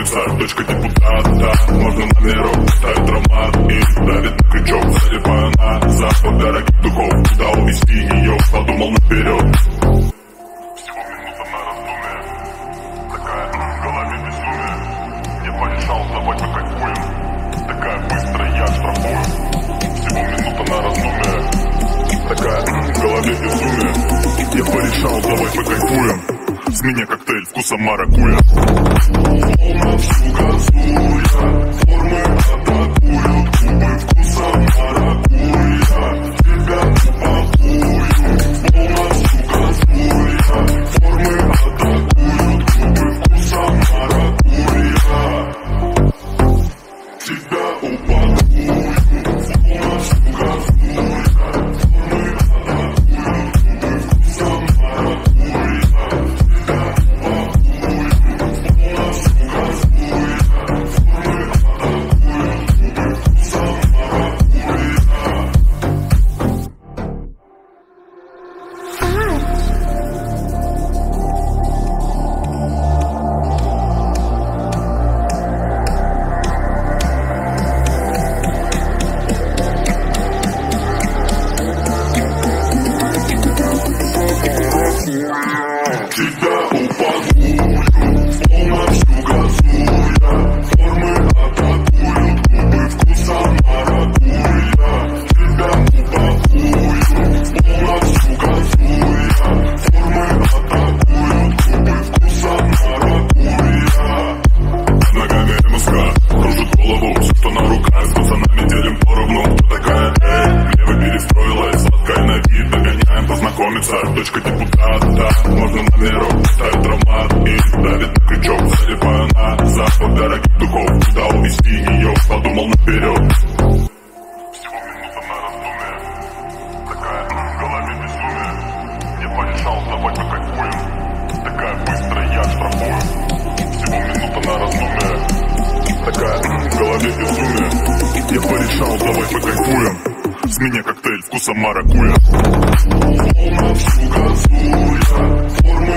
познакомиться. Дочка депутата, можно на мне рок ставить аромат и давит на крючок, залипаю назад от дорогих духов. Куда увезти ее, подумал наперед. Всего минута на раздумие, такая в голове безумие. Я порешал, давай мы кайфуем, такая быстрая, я штрафую. Всего минута на раздумие, такая в голове безумие. Я порешал, давай покайфуем. С меня коктейль вкуса маракуйя. Волна всю газуя, формы атакуют, губы вкуса маракуйя. Тебя упакую. Волна всю газуя, формы атакуют, губы вкуса маракуйя. Тебя упакую. Волна всю газуя. Дочка депутата, можно на мне рок ставить аромат и давит на крючок, залипаю назад от дорогих духов. Куда увезти ее, подумал наперед. Всего минута на раздумие, такая в голове безумие. Я порешал, давай покайфуем, такая быстрая, я штрафую. Всего минута на раздумие, такая в голове безумие. Я порешал, давай покайфуем. С меня коктейль вкуса маракуйя. Волна всю газуя, форма